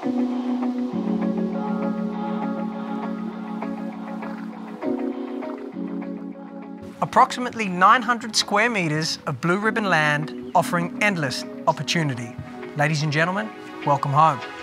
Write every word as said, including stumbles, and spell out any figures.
Approximately nine hundred square metres of blue ribbon land offering endless opportunity. Ladies and gentlemen, welcome home.